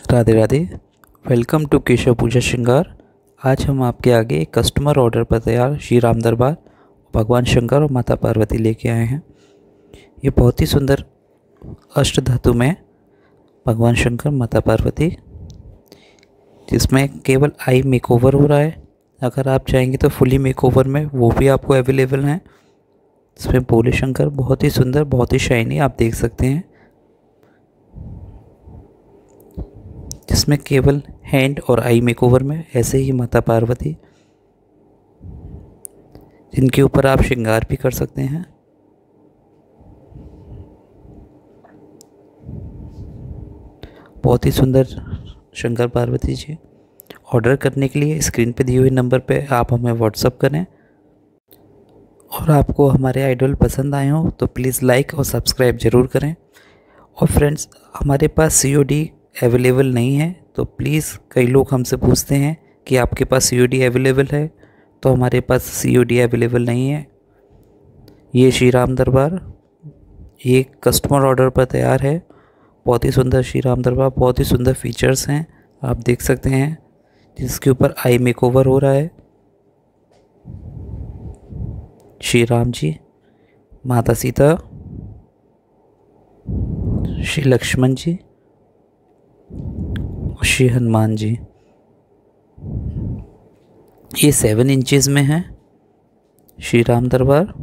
Radhe Radhe. Welcome to Keshav पूजा श्रृंगार। आज हम आपके आगे एक कस्टमर ऑर्डर पर तैयार श्री राम दरबार, भगवान शंकर और माता पार्वती लेके आए हैं। ये बहुत ही सुंदर अष्ट धातु में भगवान शंकर माता पार्वती, जिसमें केवल आई मेकओवर हो रहा है। अगर आप चाहेंगे तो फुली मेकओवर में वो भी आपको अवेलेबल हैं। इसमें भोले शंकर बहुत ही सुंदर, बहुत ही शाइनी आप देख सकते हैं, जिसमें केवल हैंड और आई मेकओवर में ऐसे ही माता पार्वती, जिनके ऊपर आप श्रृंगार भी कर सकते हैं। बहुत ही सुंदर शंकर पार्वती जी। ऑर्डर करने के लिए स्क्रीन पे दिए हुए नंबर पे आप हमें व्हाट्सअप करें। और आपको हमारे आइडल पसंद आए हो तो प्लीज़ लाइक और सब्सक्राइब ज़रूर करें। और फ्रेंड्स, हमारे पास COD अवेलेबल नहीं है, तो प्लीज़ कई लोग हमसे पूछते हैं कि आपके पास COD अवेलेबल है, तो हमारे पास COD अवेलेबल नहीं है। ये श्री राम दरबार ये कस्टमर ऑर्डर पर तैयार है। बहुत ही सुंदर श्री राम दरबार, बहुत ही सुंदर फीचर्स हैं, आप देख सकते हैं, जिसके ऊपर आई मेकओवर हो रहा है। श्री राम जी, माता सीता, श्री लक्ष्मण जी, श्री हनुमान जी। ये 7 इंचेस में है श्री राम दरबार।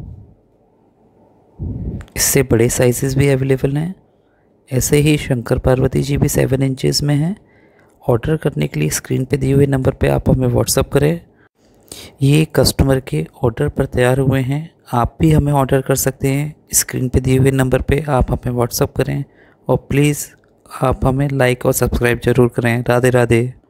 इससे बड़े साइजेस भी अवेलेबल हैं। ऐसे ही शंकर पार्वती जी भी 7 इंचेस में हैं। ऑर्डर करने के लिए स्क्रीन पे दिए हुए नंबर पे आप हमें व्हाट्सअप करें। ये कस्टमर के ऑर्डर पर तैयार हुए हैं। आप भी हमें ऑर्डर कर सकते हैं। स्क्रीन पे दिए हुए नंबर पे आप हमें व्हाट्सअप करें और प्लीज़ आप हमें लाइक और सब्सक्राइब ज़रूर करें। राधे राधे।